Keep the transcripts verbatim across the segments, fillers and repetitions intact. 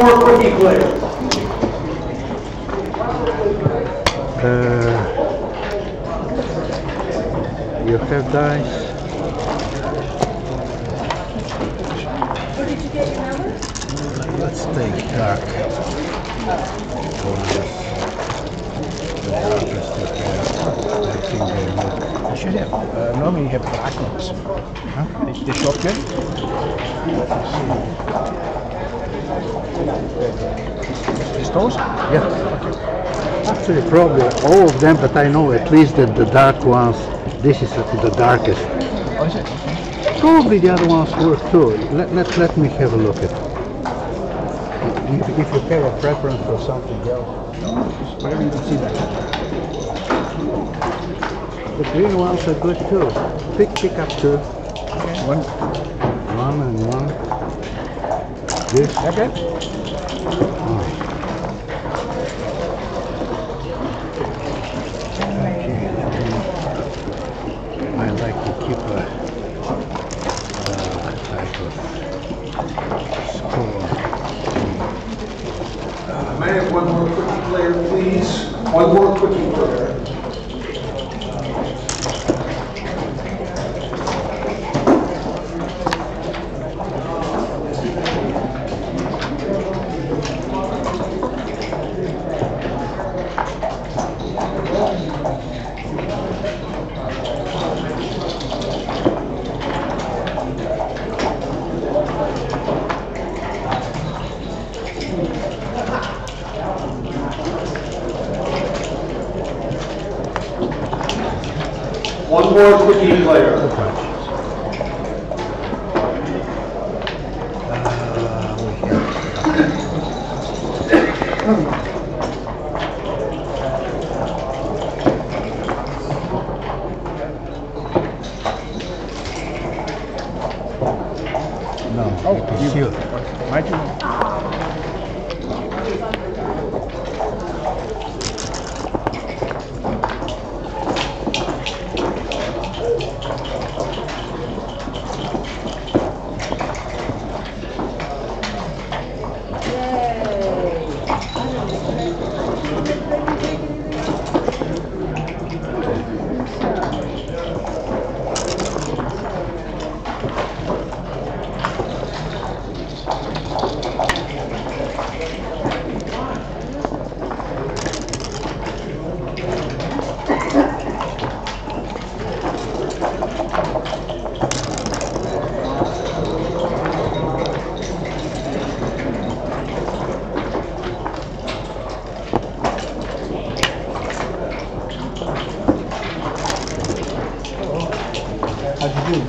more quickie player. Uh, you have dice. Where did you get your number? Let's take dark. The darkest you have. I think they look. You should have. Uh, normally you have black ones. Huh? They, they shop good. Is those? Yeah. Actually, probably all of them, but I know at least that the dark ones, this is the darkest. Oh, is it? Probably the other ones work too. Let, let, let me have a look at it. If, if you have a preference for something else. Whatever you can see that. The green ones are good too. Pick, pick up two. Okay. One. One and one. This. That good? Oh. I like to keep a uh, type of score. Uh, may I have one more quickie player, please? One more quickie player. One more quickie player. No, Oh, it is you. you. My turn. How'd you do?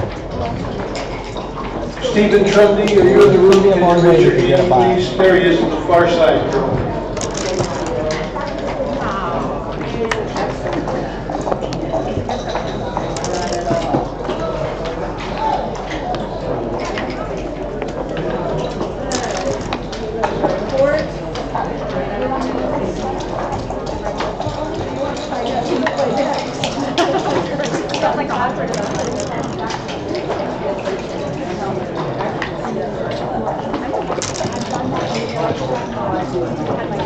Stephen Trundy, are you in the room? Can you raise your hand, please? There he is on the far side, Joe. Like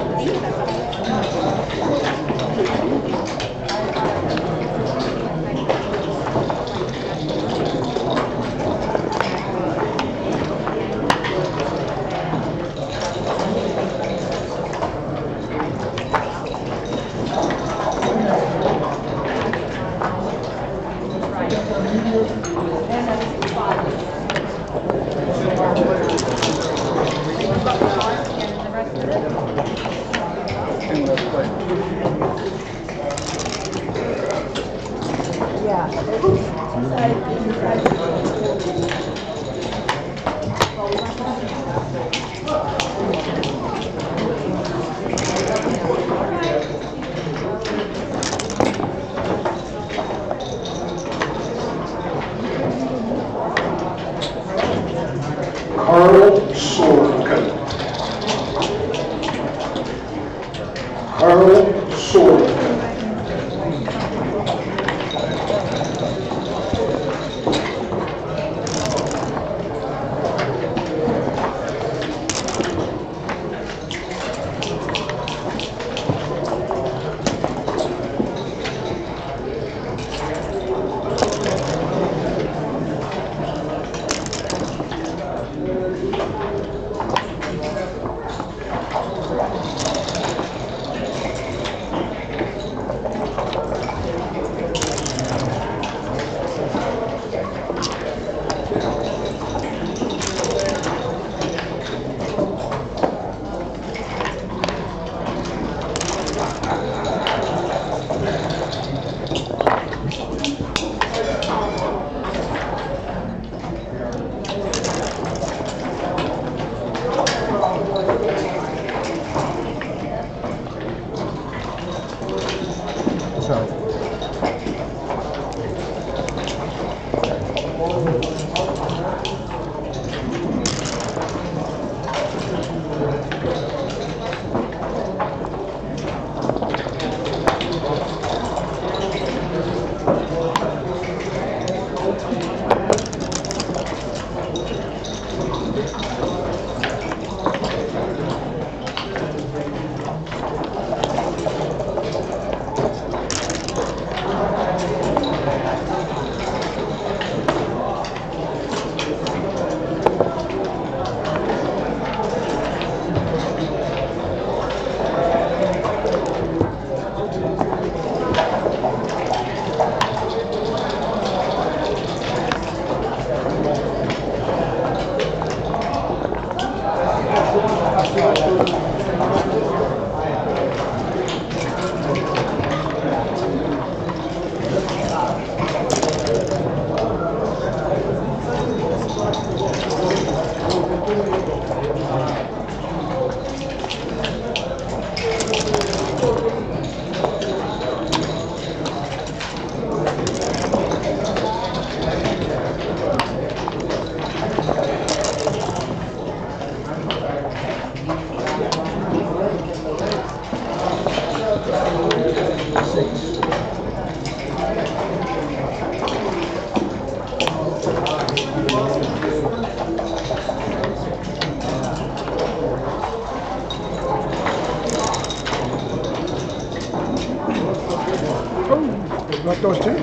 Not those two.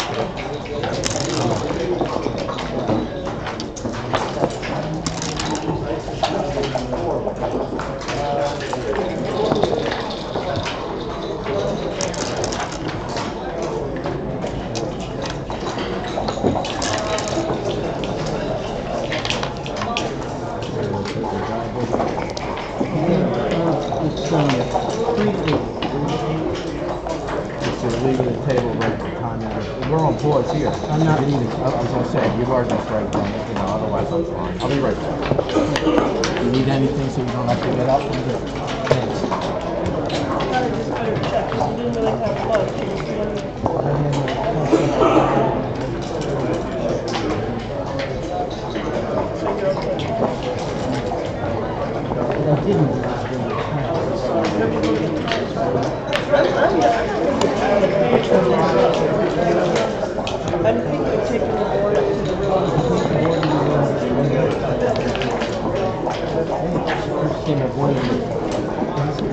It's um, completely. You're leaving the table right at the time now. We're on pause here. I'm not eating. I was gonna say, you are just right then, you know, otherwise I'm fine. I'll be right back. You need anything so you don't have to get up? I'm good. Thanks. I thought I just better check, 'cause you didn't really have lunch. You just wanted- I didn't. I'm thinking of taking the board up to the Came avoiding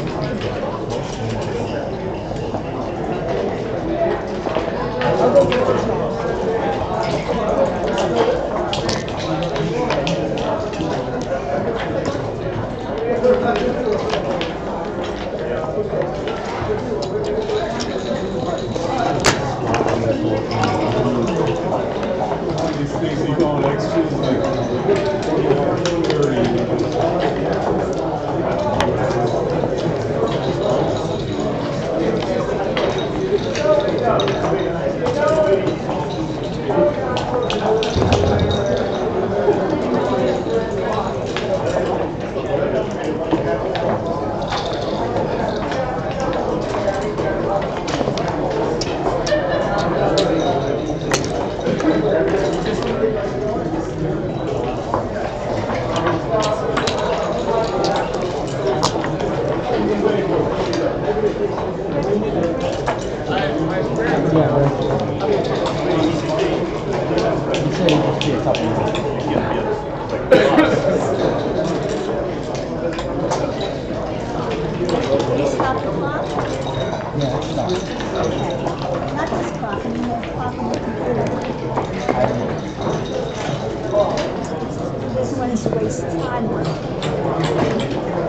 Stop the clock? Yeah, it's not. Okay. Not this clock, I mean the clock on the computer. I don't know. This one is waste time.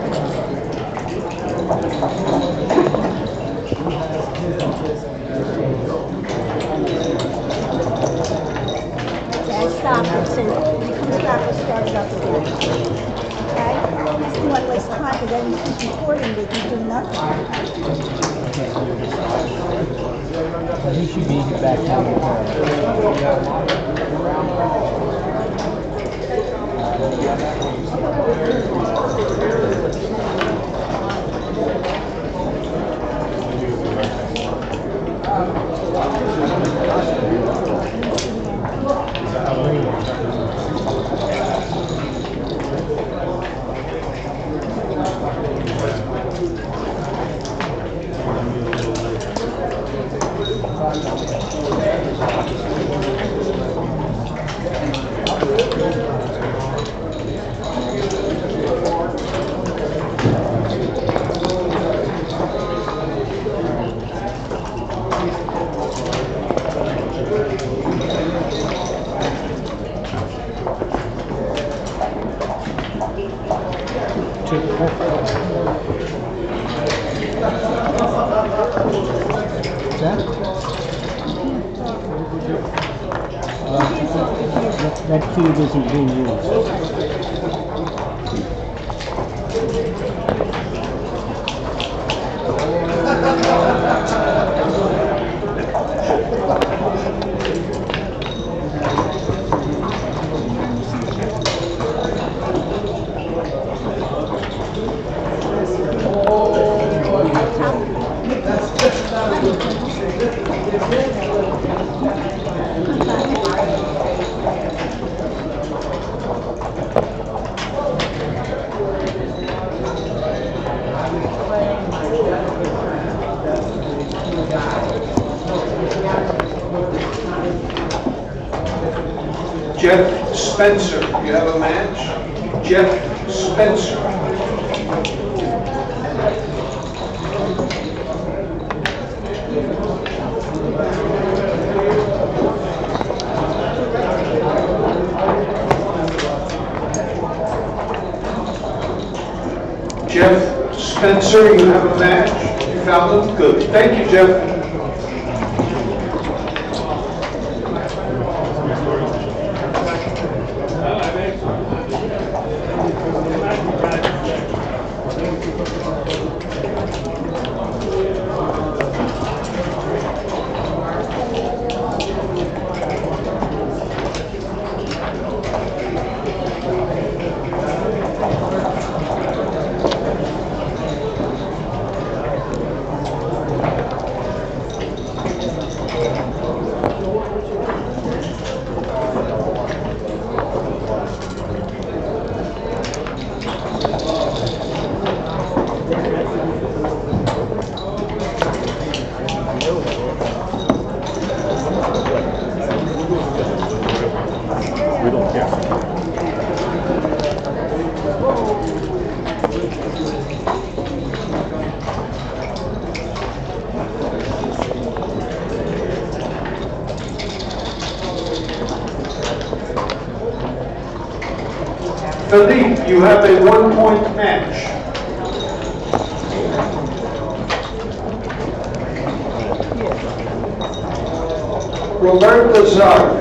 Okay, stop it. So when it comes back, we'll start it up again. Okay? You don't want to waste time, because then you keep recording, but you do nothing. But he should be back down the That, that cube isn't being used. Jeff Spencer, you have a match? Jeff Spencer. Jeff Spencer, you have a match? You found them? Good. Thank you, Jeff. Philippe, you have a one-point match. Robert Lazard.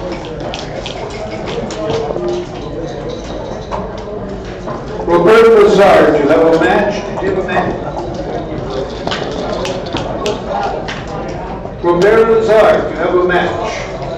Robert Lazard, you have a match? Do you have a match? Robert Lazard, you have a match.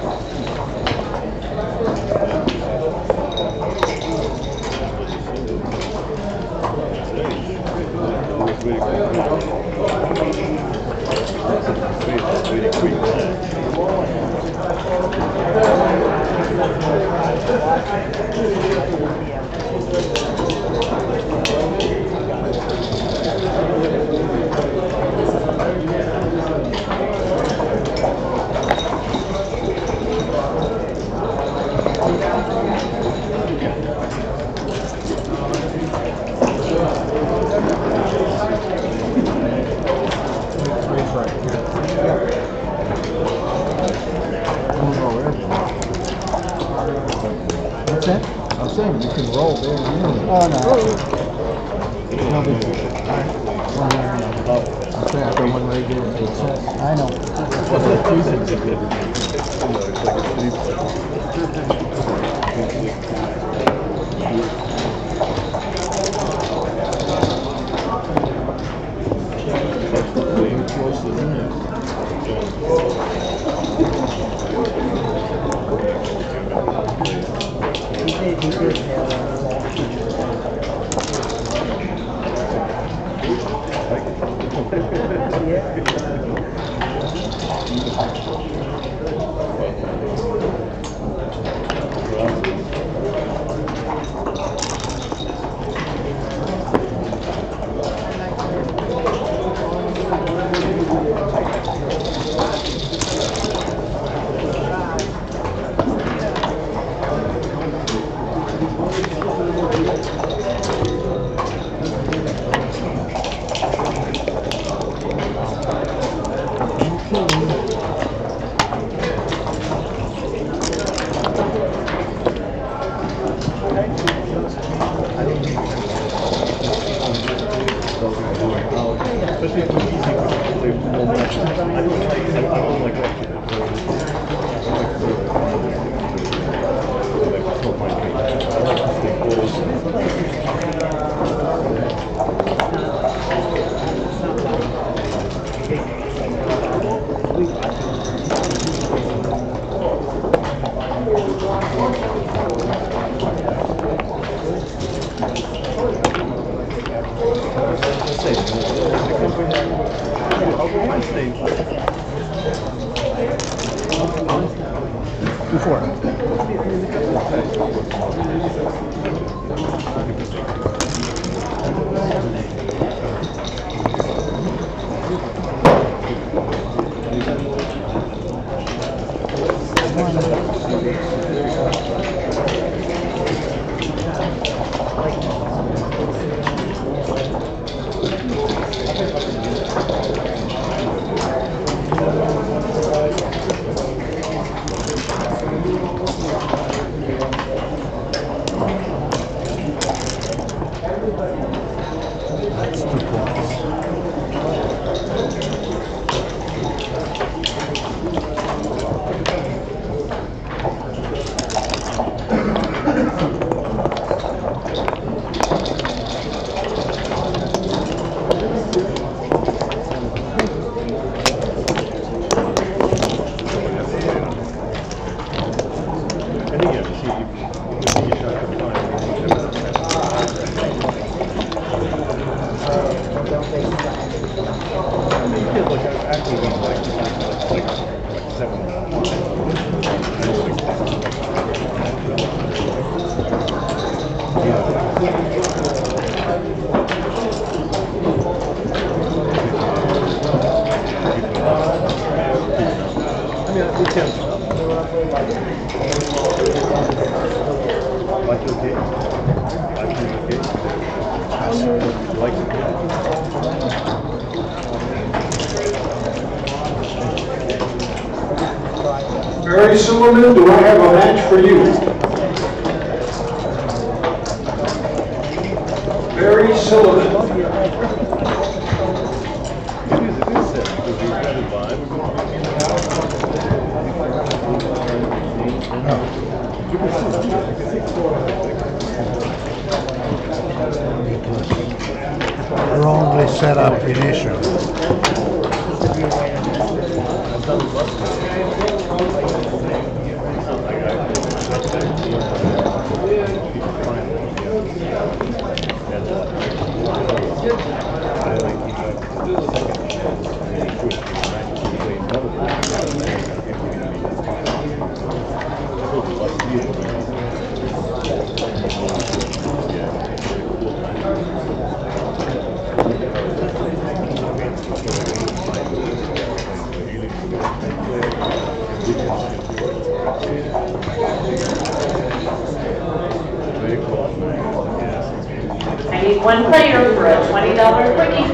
What's that? I'm saying you can roll there. Oh, no. No big deal. One leg. I'm saying I got one leg there with the chest. I know. Before. Barry Silverman, do I have a match for you? Barry Silverman. Wrongly set up initially. I need one player for a twenty dollar quickie.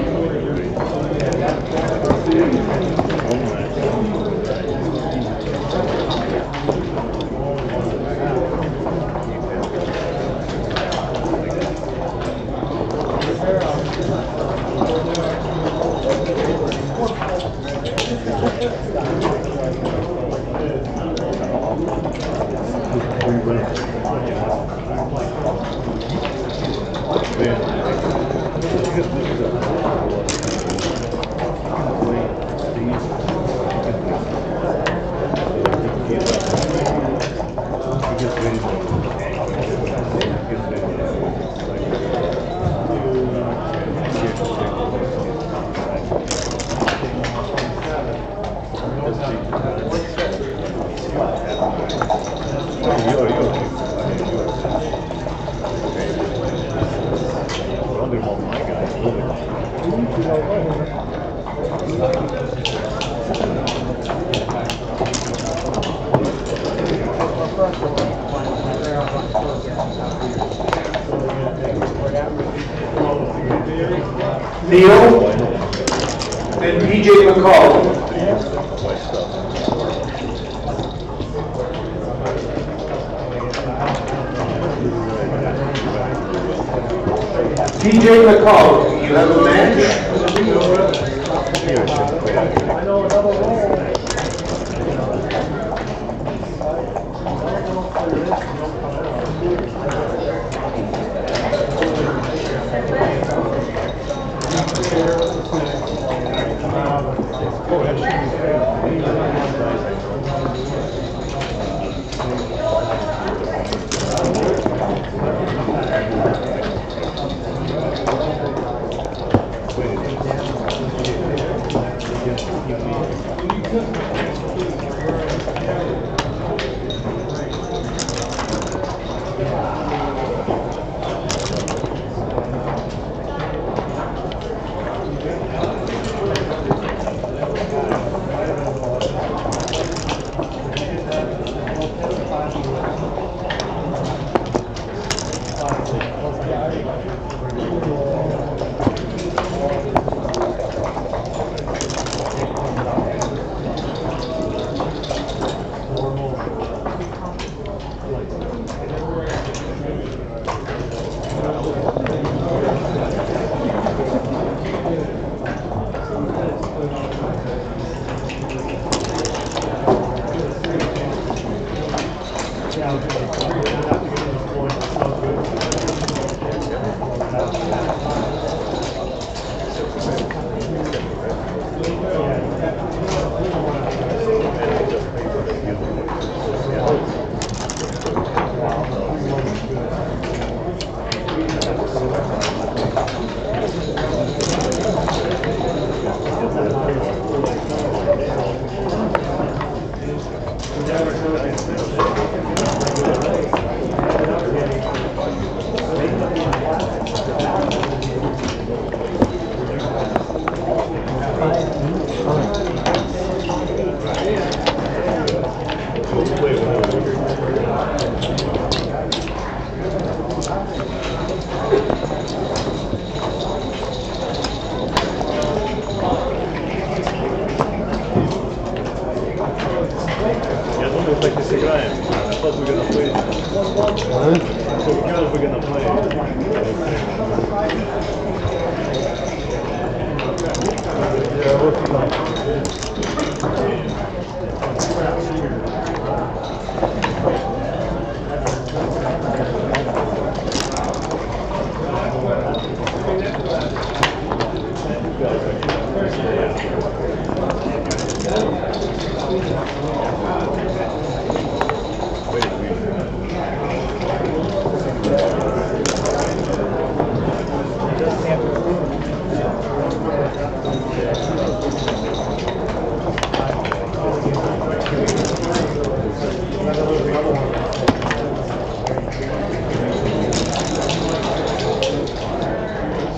Neil and P J McCall. P J McCall, you have a match?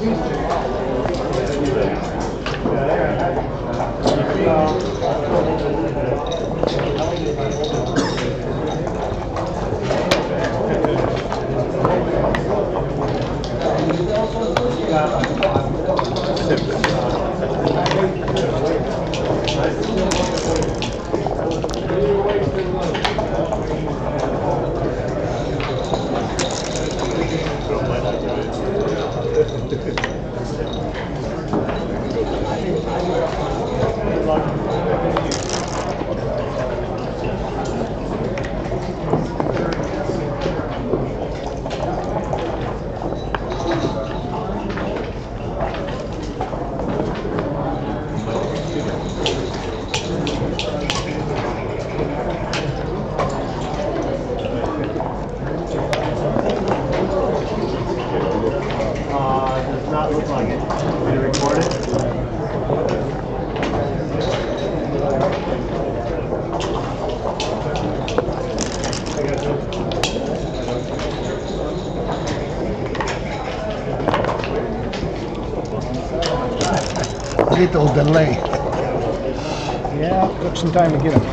Little delay. Yeah, took some time to get him.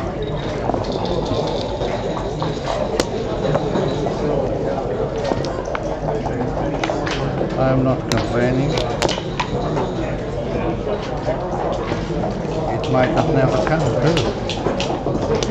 I'm not complaining. It might have never come through.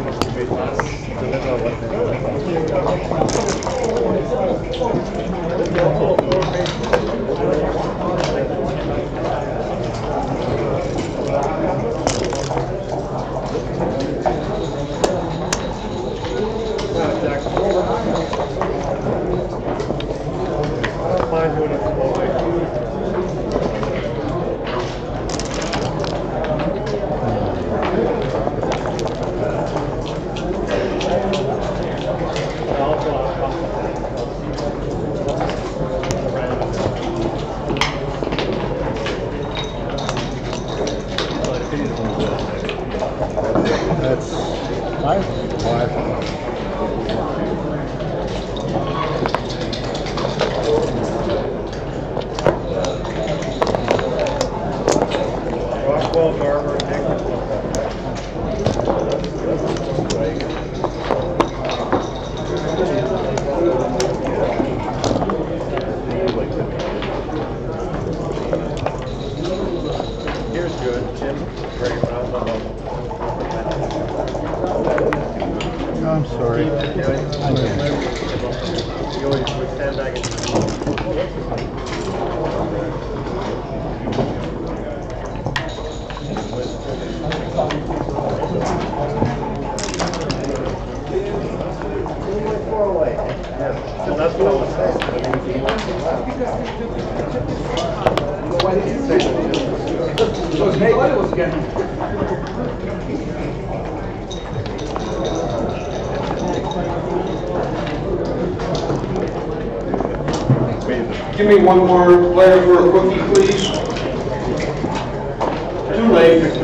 That's five. Five. Rockwell, Garber, Nick. Here's good, Jim. Great. I'm sorry. You always would stand back and... So that's what I was Give me one more letter for a cookie, please. Too late.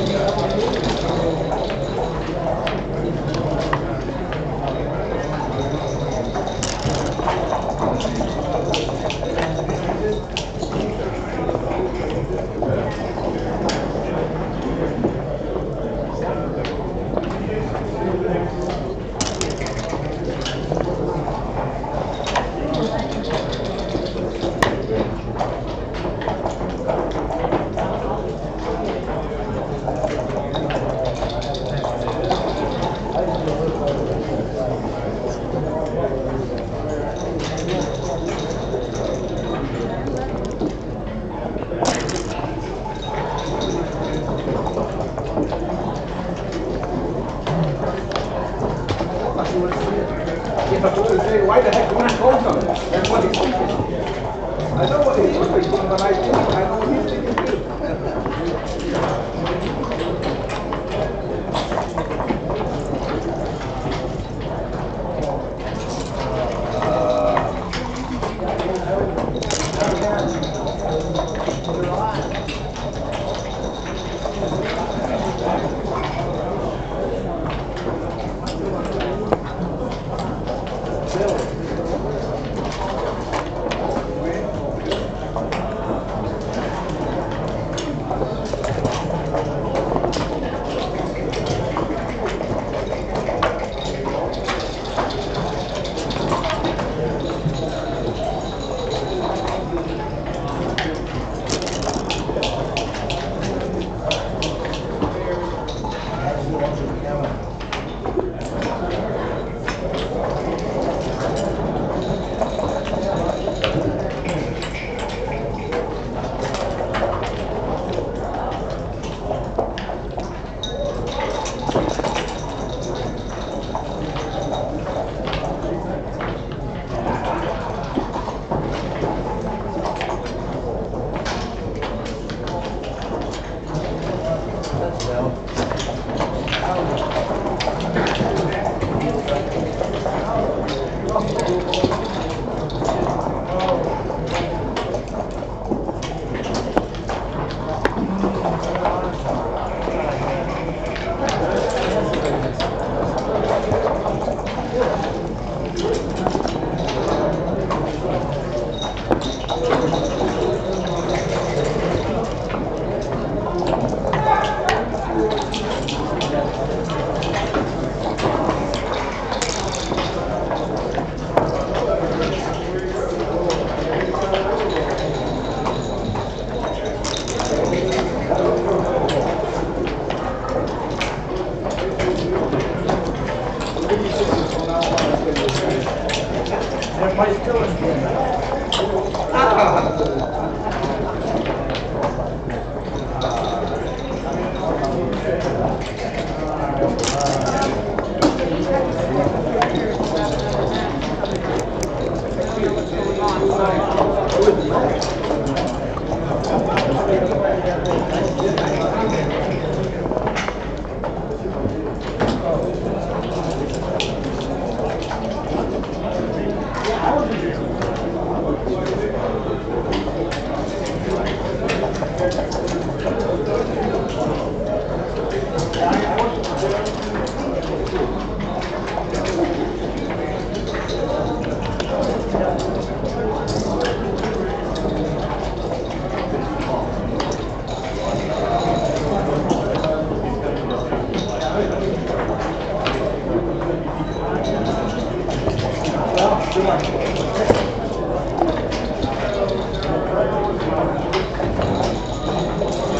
Why the heck would I call him? That's what he's thinking. I know what he's thinking, but I think I know what he's thinking too.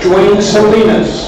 Dwayne Salinas.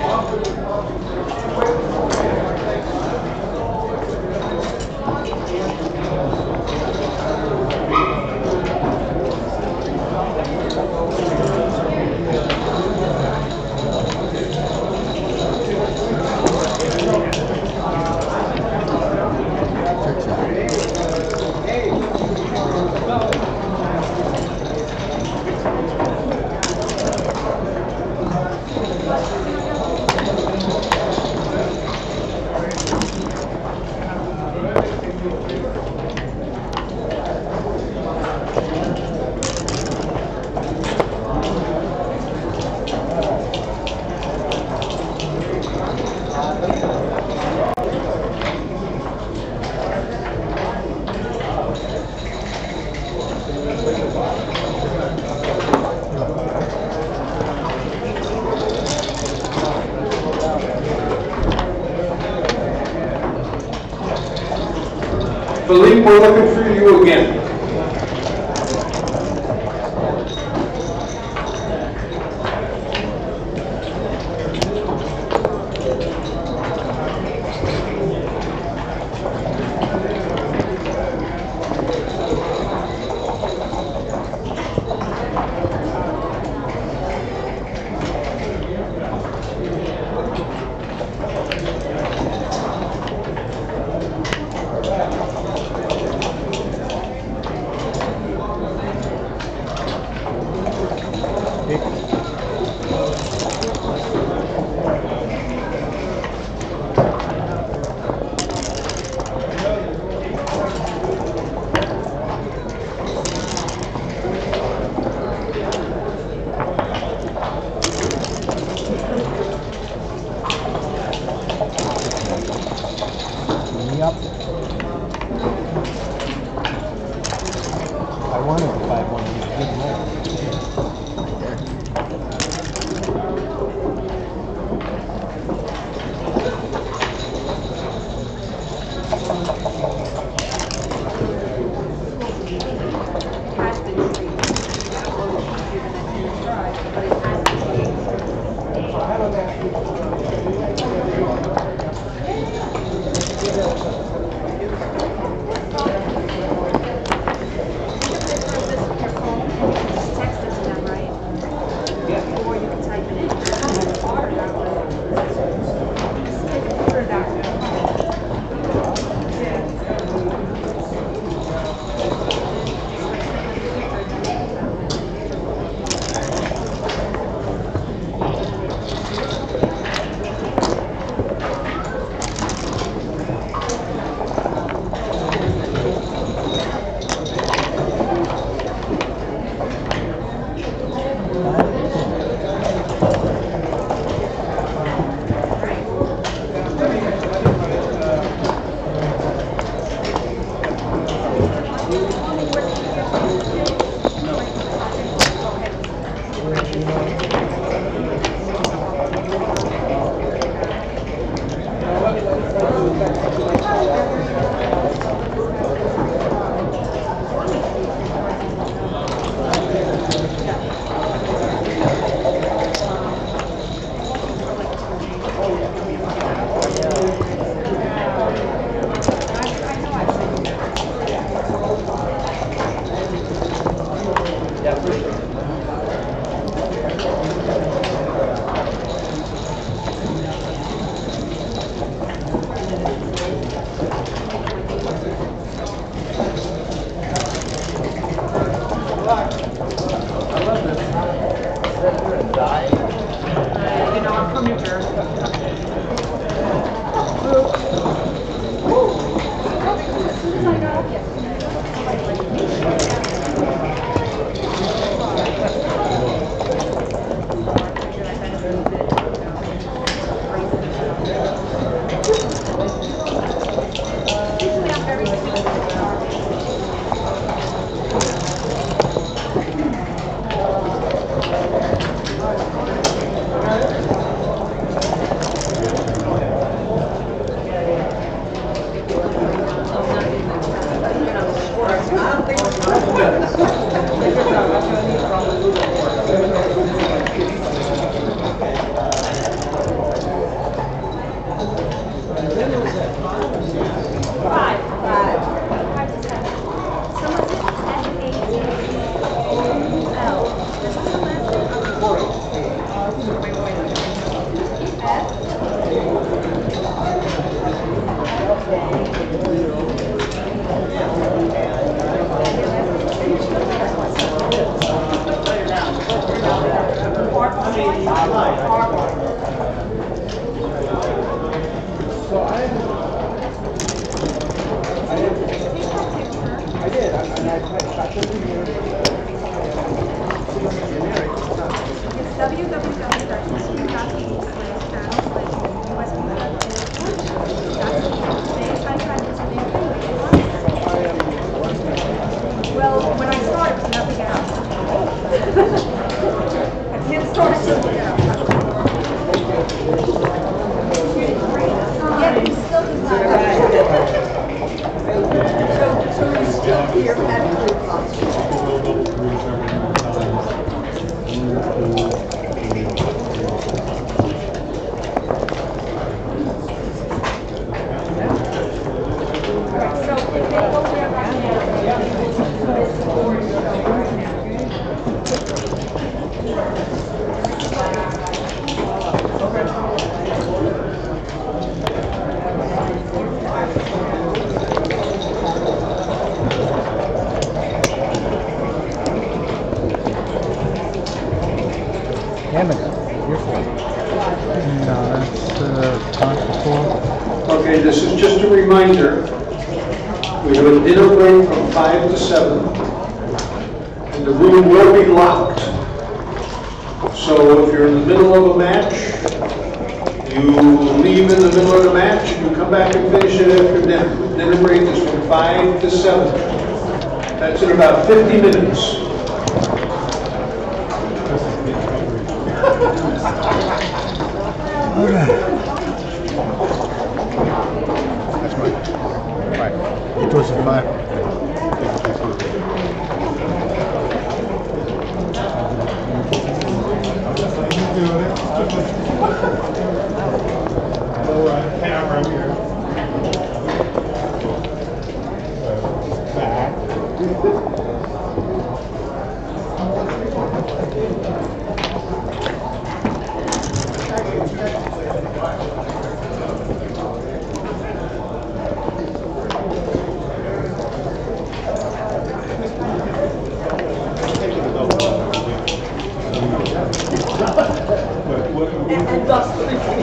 Philippe, we're looking for you again. Up. I wanted to buy one of these big molds. I did, and I got this in here. It's w w w dot history dot p slash channel slash U S B I tried this thing. Well, when I started, it was nothing else. I can't start it till it out. Yeah, but you still can find So, so you're still here having three o'clock. Okay, this is just a reminder. We have a dinner break from five to seven, and the room will be locked. So if you're in the middle of a match, you leave in the middle of the match, and you come back and finish it after dinner. Dinner break is from five to seven. That's in about fifty minutes. It was a five. Camera here. And dust.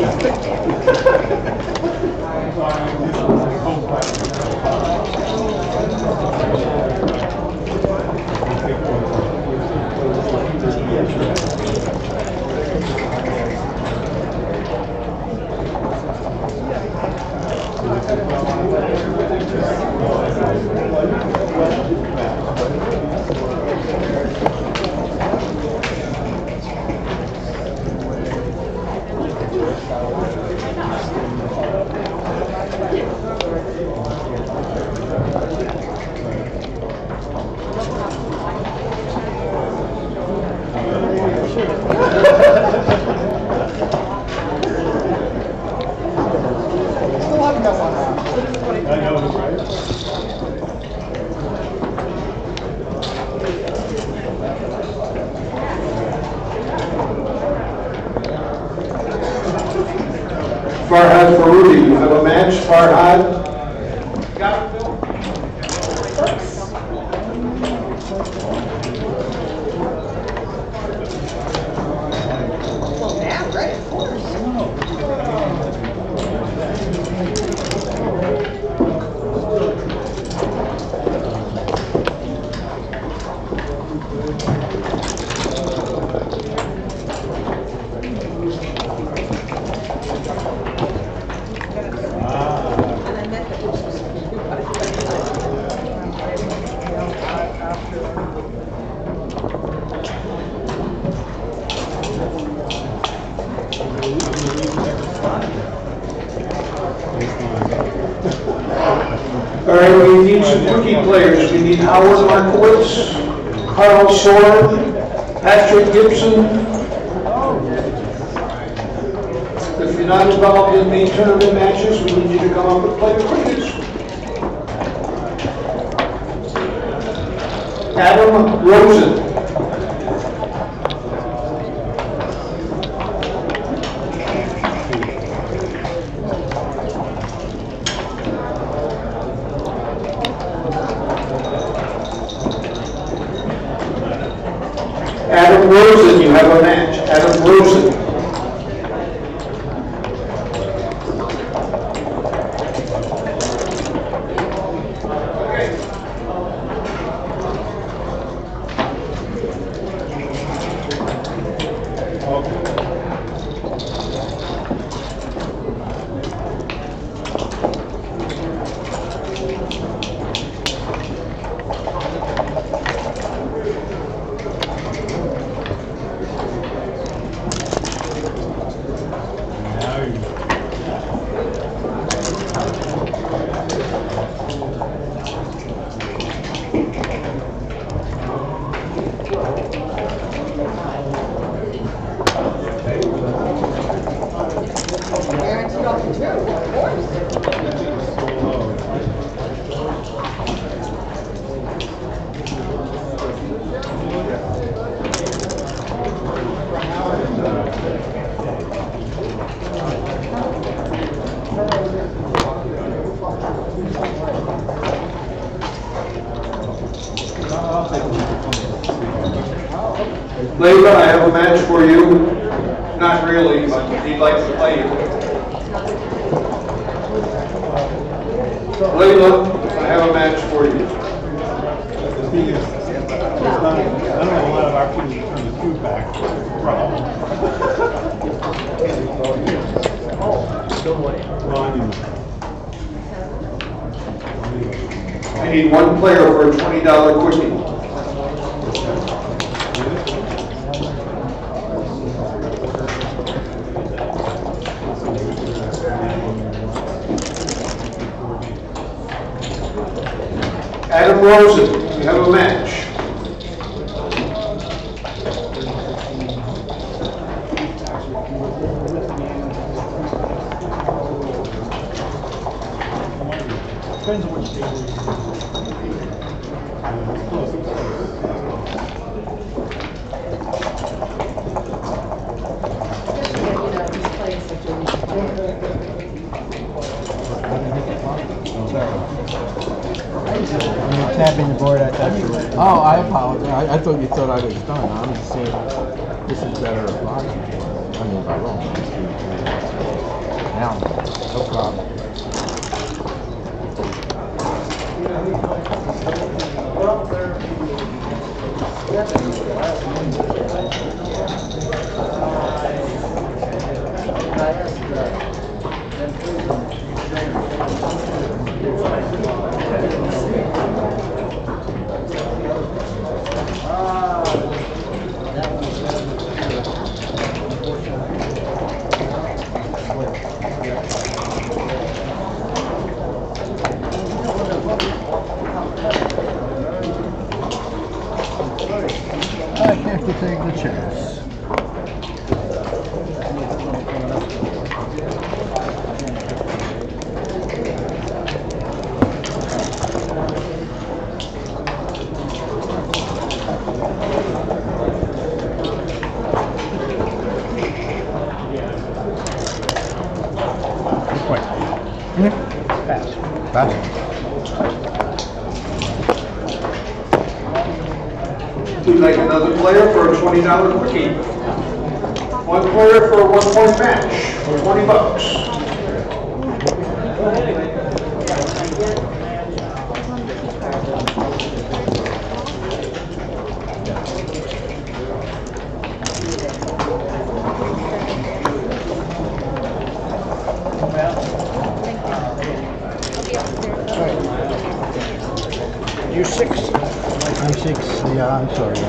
Farhad Faroudi, you have a match, Farhad? All right, we need some rookie players. We need Howard Markowitz, Carl Sword, Patrick Gibson. If you're not involved in the tournament matches, we need you to come up and play the crickets. Adam Rosen. Adam Rosen, you have a match. Adam Layla, I have a match for you. Not really, but he'd like to play you. Layla, I have a match for you. I don't have a lot of opportunity to turn the food back. Problem. Well, I mean, I need one player for a twenty dollar quickie. Adam Rosen, you have a match. depends on which table you're I'm tapping the board, I thought you were. Oh, I apologize. I, I thought you thought I was done. I'm just saying this is better if I I mean, if I wrong. Now, no problem. I have to take the chance. Pass. Pass. Would you like another player for a twenty dollar quickie? One player for a one point match for twenty bucks. You're six. I'm six. Yeah, I'm sorry.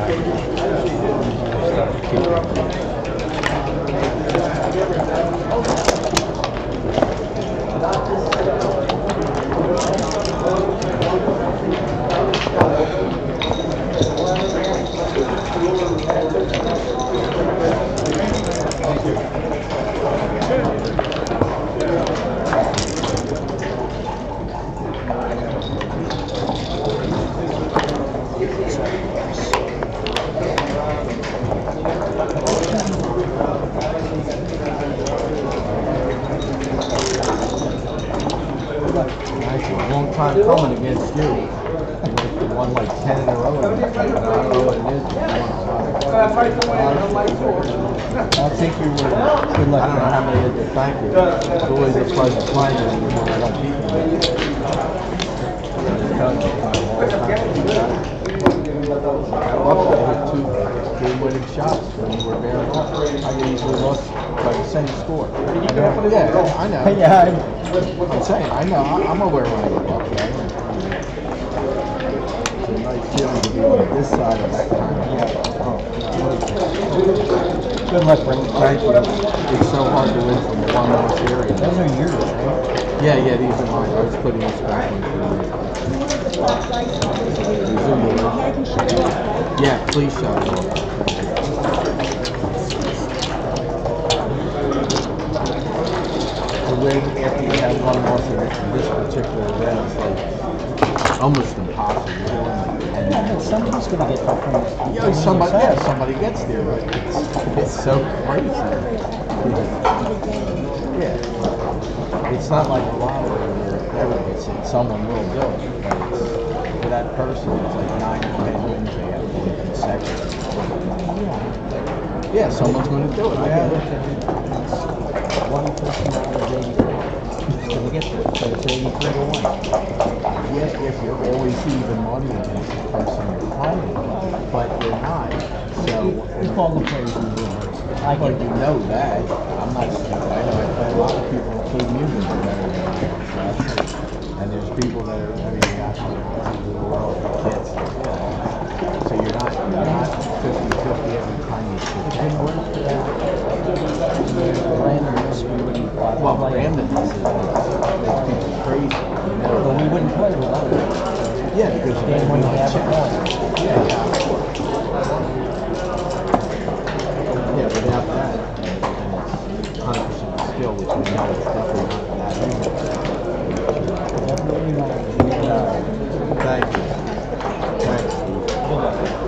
A long time coming against you. You won like ten in a row. I don't know what it is. I think you were. Good luck. I don't know how many of you thank you. It's always a pleasure playing with you when I don't beat you. I lost I hit two game-winning shots when you were bearing off. I usually lost by the same score. Yeah, I know. Yeah, I'm, I'm saying, I know. I- I'm aware when I get lucky. I know. It's a nice feeling to be on this side of that kind of good luck, Brent. Thank you. It's so hard to win from one loss area. Those are yours, right? Yeah, yeah, these are mine. I was putting this back on for you. Yeah, please show it. The way after you have one loss in this particular event, it's like almost impossible. And Yeah, but somebody's gonna get the from. you know, somebody, yeah, somebody gets there, but it's, it's so crazy. Yeah, it's not like a lottery where everyone gets it. Someone will do it, but it's, for that person, it's like nine or ten wins they have to win consecutive. Yeah, someone's going to do it. I Yeah, get look it. at it. One person out of eighty-three. Can we get there? So it's eighty-three to one. Yeah, if you're always even money against the person you're playing, but you're not. So We call the plays in reverse. I but get you it. know that. I'm not stupid. I know I play a lot of people, including you, that are better than me. Right? And there's people that are, I mean, you got some of the world kids. You know. So you're not, you're not fifty fifty every time you switch. Randomness, we wouldn't play. Well, randomness is, makes people crazy. You know But we that. wouldn't play without it. Yeah, because you Game when you like have a chess. ball. Yeah, yeah, of course. Yeah, without that, and it's one hundred percent skill, which we know it's definitely not that easy. Definitely not. Uh, Thank you. Thanks, Steve.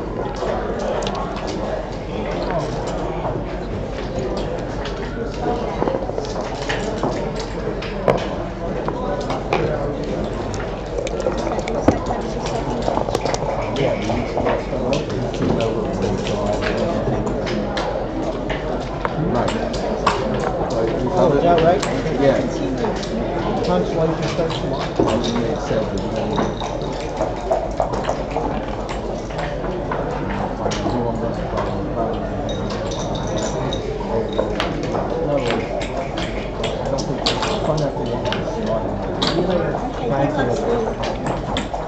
Yeah, we used to get some over, some over, so I Right. Oh, is that right? Yeah. Consolation starts tomorrow. As they said, the name. If I can do them this, probably, probably. No, I don't think it's fun after one is starting. Thank you.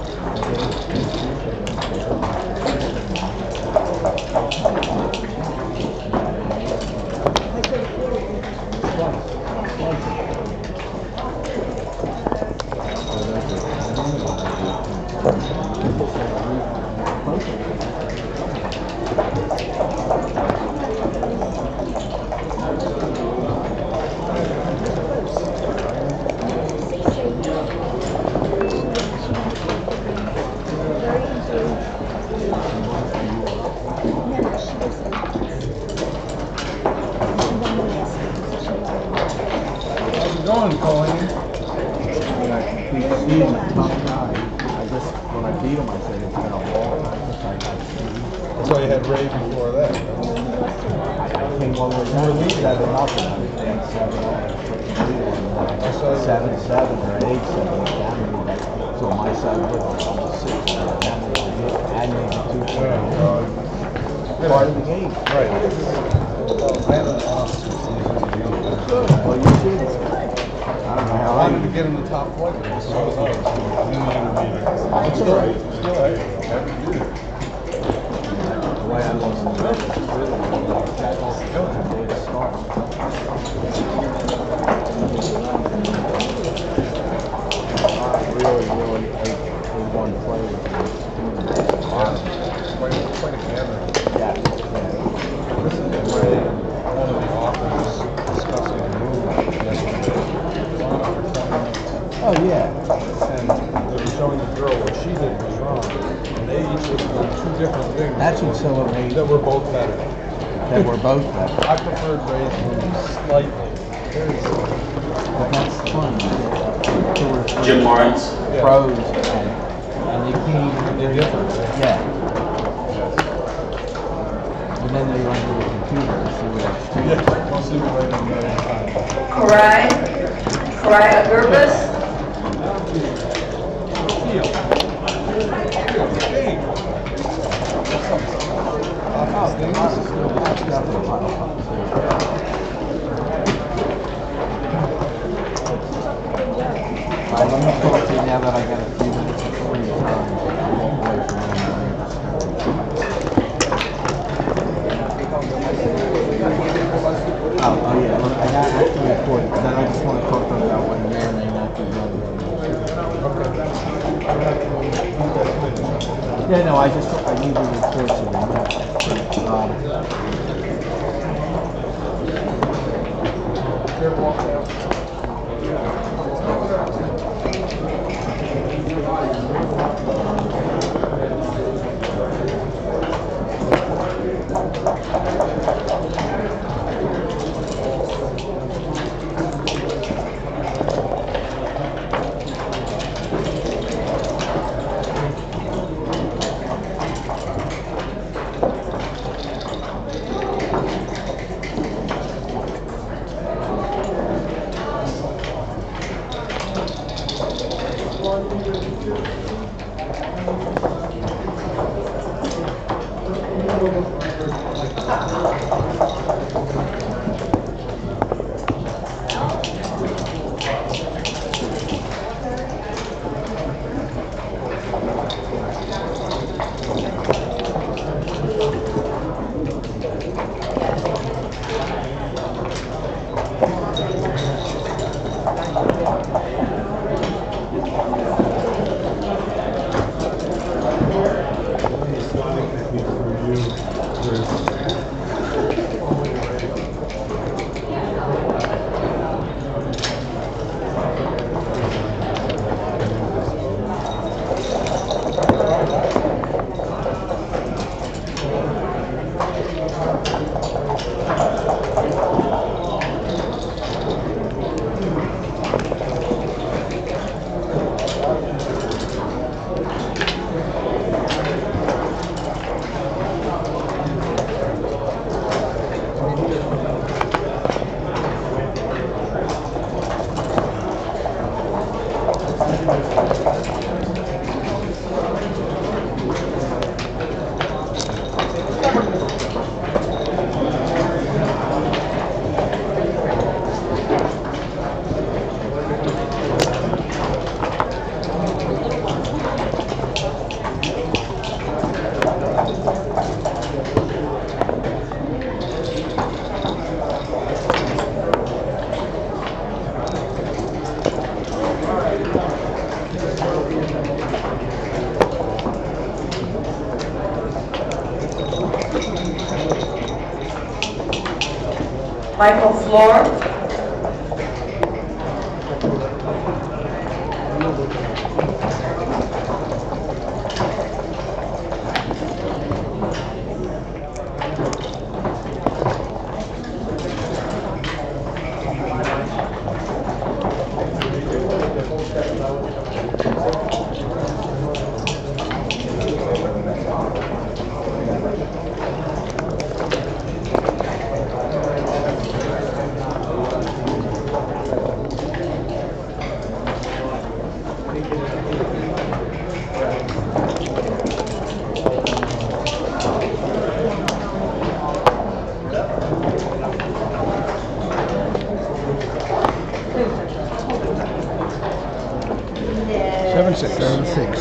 How's it going, Colleen? When I beat Steve, a tough guy, I just, when I beat him, I said, it's been a long time since I got Steve. That's why you had Ray before that. I, I came over with more lead seven nothing. I was down seven oh. Seven seven or eight seven down to me. So my side was almost six. Down to me, and maybe two. Part of the game. Right. I haven't lost since the Good. Well, you should. I don't know I how I wanted to did. get in the top flight, but it was so low. It's all right. It's all right. Happy to do it. The way I lost the river, really, that was the way to start. Really, really, a, a one player. Quite, quite a gathering. Yeah, yeah. This is Ray, one of the authors, discussing a move yesterday. It was on for twenty minutes. Oh, yeah. And they were showing the girl what she did was wrong. And they each were doing two different things That's what's so amazing. that were both better. That we're both better. I preferred Ray's move slightly. Very slightly. But that's fun. Two or three Jim Lawrence. pros, and, and they can't even They're different. Yeah. And then they run to the computer and see what it's doing. Yeah, we'll see what Ray can do in time. Cry, cry a Gerbus. Alright, let me talk to you now that I got a few minutes of free time. I won't wait for Oh, oh yeah, look, I got actually recorded, but then I just want to talk to them about what may or may not be done. Yeah, no, I just, I need to report to them. Um, Michael Floor. Seven six. Seven six.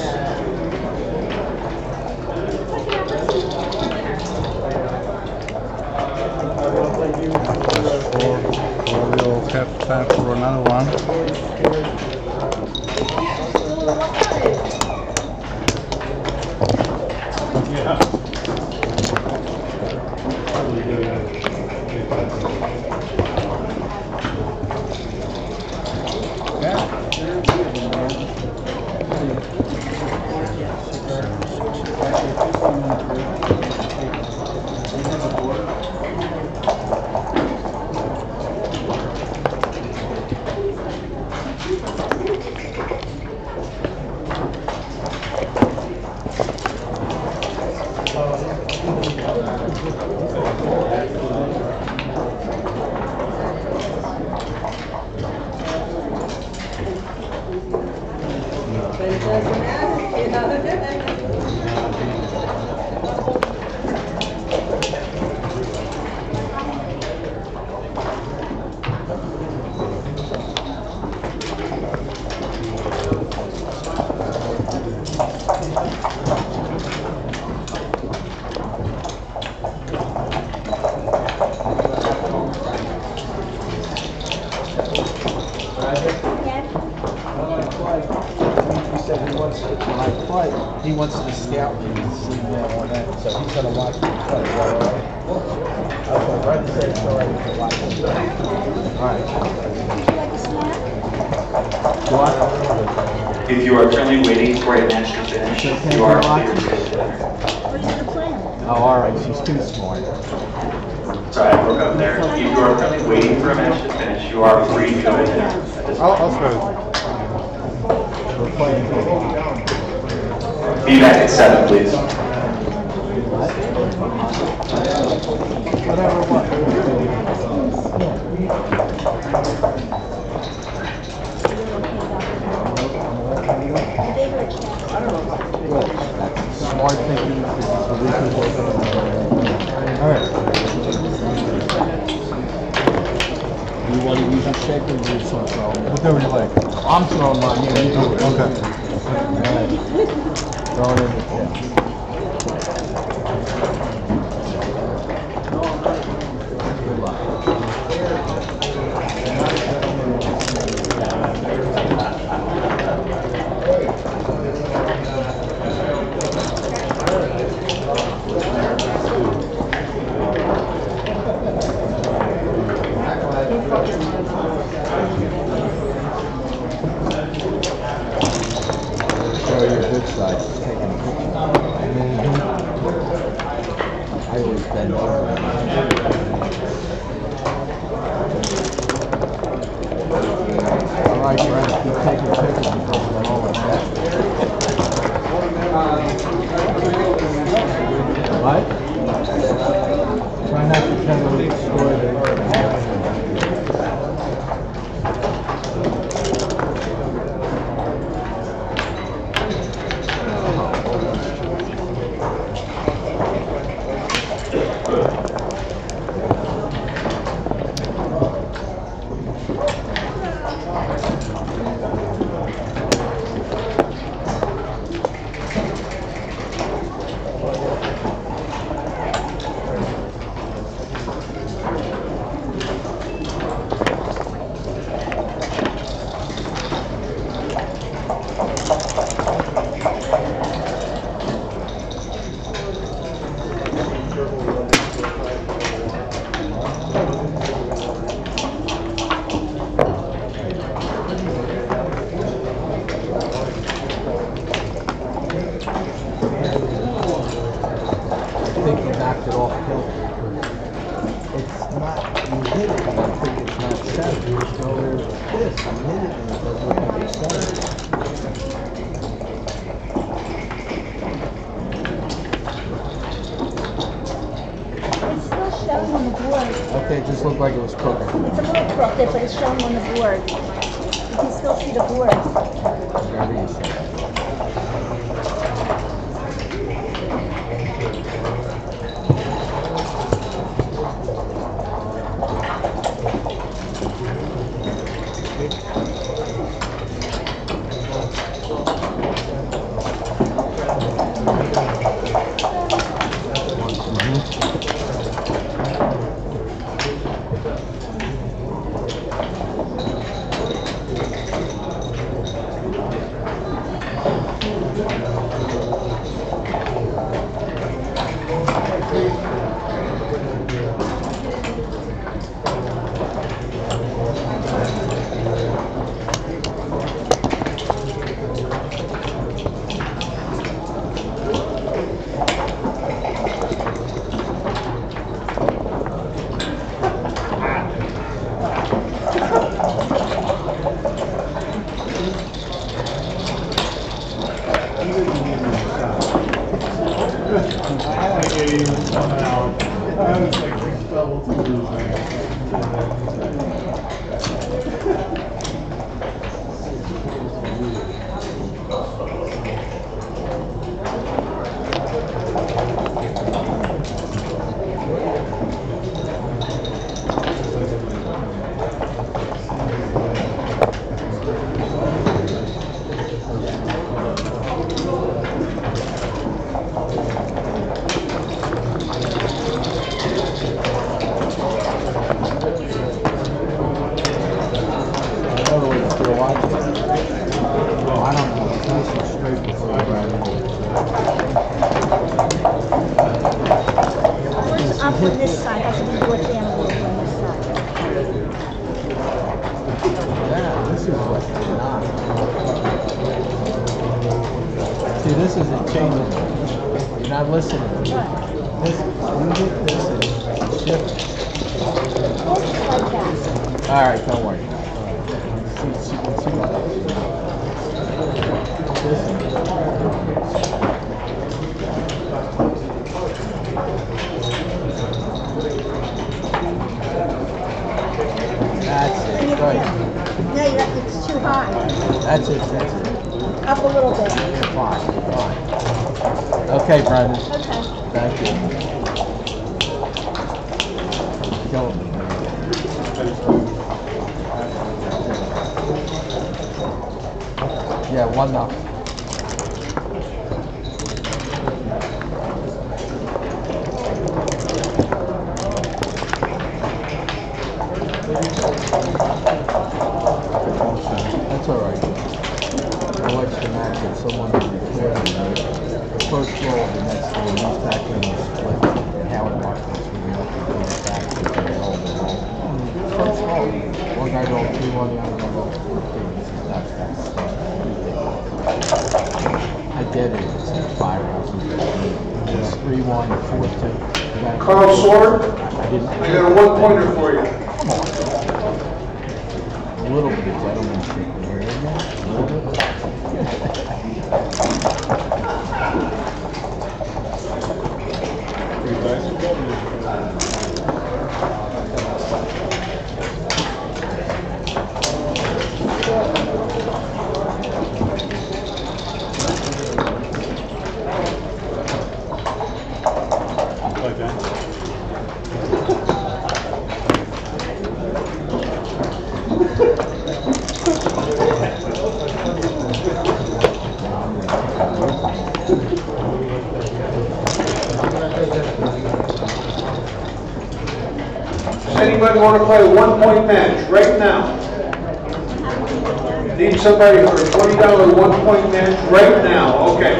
Four. We'll have time for another one. He wants to scout me and see all that, so he's gonna watch me play. Okay, right to say it's all right to watch me play. Alright. Do I? If you are currently waiting for a match to finish, you are clear to go dinner. Oh, alright, she's too smart. Sorry, I broke up there. If you are currently waiting for a match to finish, you are free to go to dinner at this I'll, point. I'll throw it. We're playing. Be back at seven, please. Whatever, what? Smart thinking. All right. gotta use your shaker and use some throw. Whatever you like. I'm throwing mine, yeah, you do it. Okay. Throw it in the chest. Good luck. Show your good side. Taking a picture. I always bend over. All right, Brent, keep taking pictures because we're all like that. What? Try not to tell them the story that I think you knocked it off kilter. It's not, you hit it and I think it's not centered. So there's this, you hit it and it doesn't look like it's centered. It's still showing on the board. Okay, it just looked like it was cooking. It's a little crooked, but it's showing on the board. You can still see the board. Whatever you say. Up on this side, has to be brought down a little bit on this side. Yeah, this is what's not. See, this isn't changing. You're not listening. This, you get this and shift. Like that. All right, don't worry. See, see, see what this. That's it. Good. No, you're, it's too high. That's it. That's it. Up a little bit. Fine. Fine. Okay, Brendan. Okay. Thank you. Go. Yeah, one now. That's all right. I watched the match and someone was recording the first roll of the next day. He's back in the split. And Howard Martin was really up and going back to the roll. The roll. First roll. One guy rolled three one, the other one rolled four two. He says, that's that's ridiculous. I get it. It's like five rolls. It's three one, four two. Carl Sword, I didn't. I got a one pointer for you. Come on. A little bit of gentlemanship there, isn't there? A little bit. Three dice or double? Like that. Does anybody want to play a one-point match right now? Need somebody for a twenty dollar one-point match right now? Okay.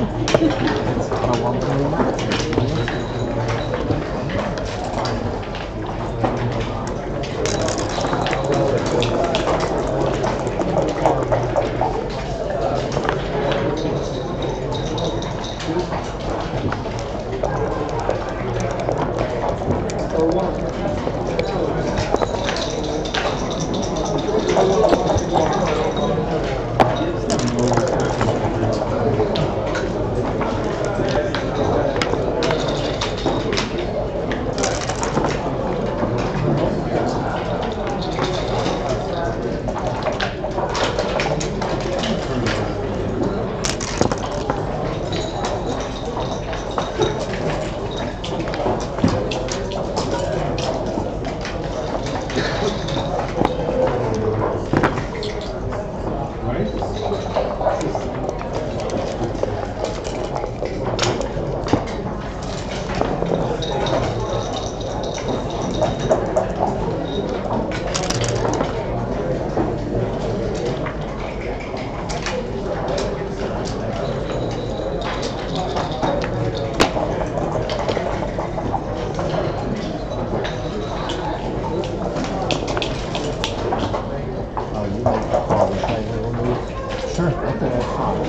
Sure. Okay, that's fine.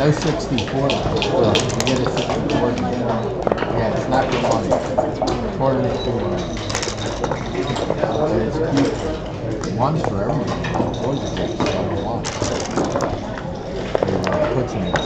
no sixty-four. So if you get a sixty-four, yeah, it's not for money. Quarter is too much. But it's cute. One's for everyone. Boys are getting whatever one. They uh, put some in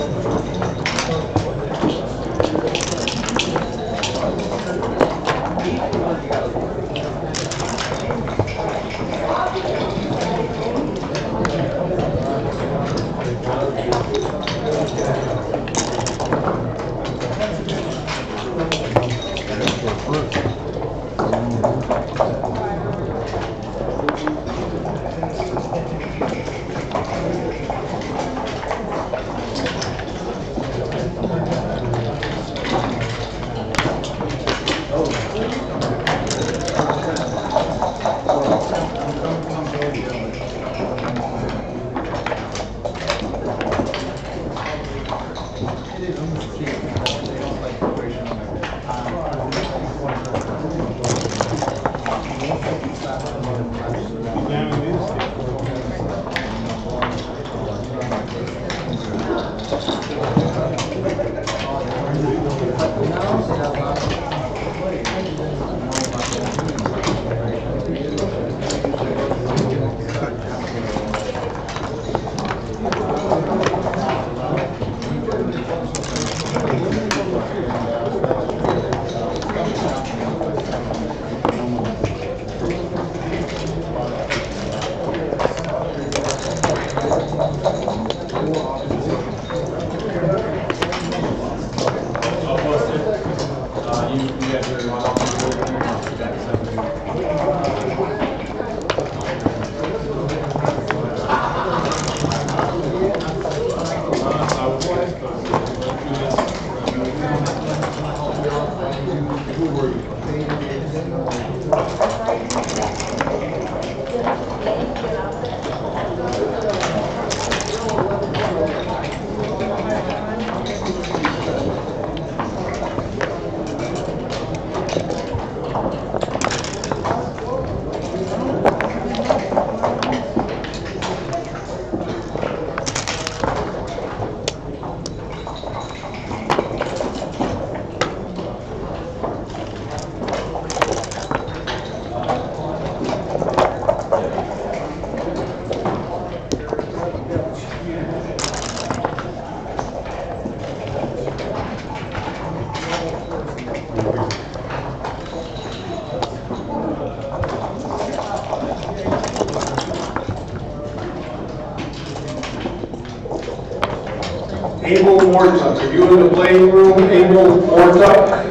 Abel Mortuck, are you in the playing room, Abel Mortuck?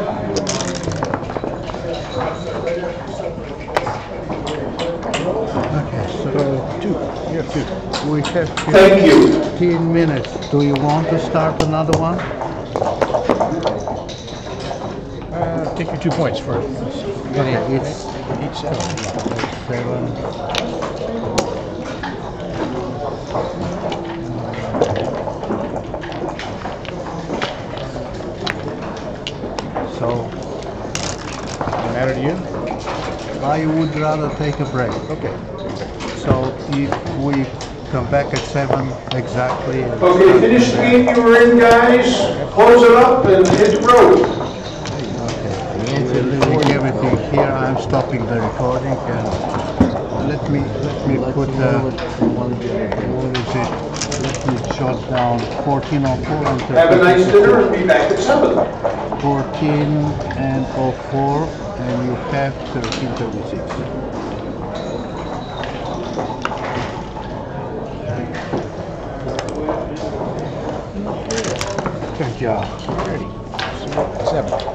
Okay, so two. Yeah, two. We have Thank you. fifteen minutes. Do you want to start another one? Uh, take your two points first. Okay, it's Each seven. seven. So Matter to you? I would rather take a break. Okay. So if we come back at seven exactly. and Okay, start finish the from game you were in, guys. Close it up and hit the road. there. Okay, we're leaving everything here. I'm stopping the recording and let me let me put uh, what is it? Let me jot down fourteen oh four and Have a nice dinner and be back at seven. fourteen and oh four, and you have thirteen thirty-six. Good job. Seven.